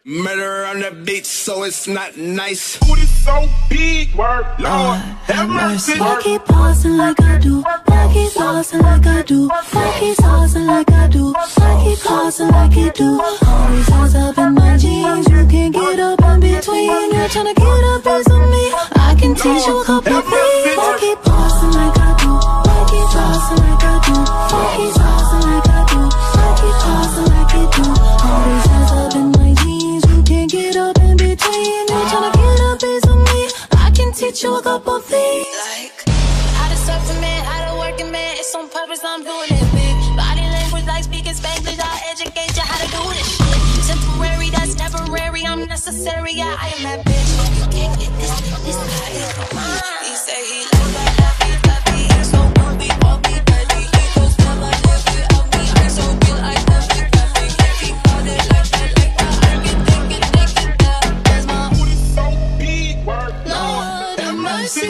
Murder on the beat, so it's not nice. Booty so big, word, Lord, have mercy. I keep pausing like I do. I keep pausing like I do. I keep pausing like I do. I keep pausing like you do. All these eyes up in my jeans. You can't get up in between. You're trying to get a piece of me. I can teach you a couple things. I keep pausing like I do. I keep pausing like I do. I keep pausing like I do. I keep pausing like you do. All these eyes up in my jeans. You can't get up in between. You're trying to get a piece of me. I can teach you a couple things. Like, how to serve a man, how to work a man. It's on purpose, I'm doing it big. Body language like speaking Spanglish. I'll educate you how to do this shit. Temporary, that's temporary. I'm necessary, yeah, I am that bitch. You can't get this he say he like that, happy, he's so bumpy, bumpy, daddy. He goes never let me out me. I so feel like nothing, he got it like that. I can take it down. There's my Booty so big, word, Lord, have mercy.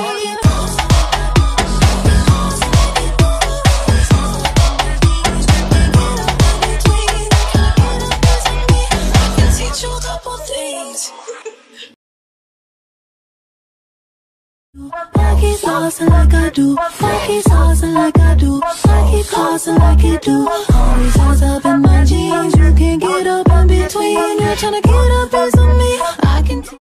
I keep pausing like I do. I keep pausing like I do. I keep pausing like you do. All these eyes up in my jeans. You can't get up in between. You're trying to get a piece of me. I can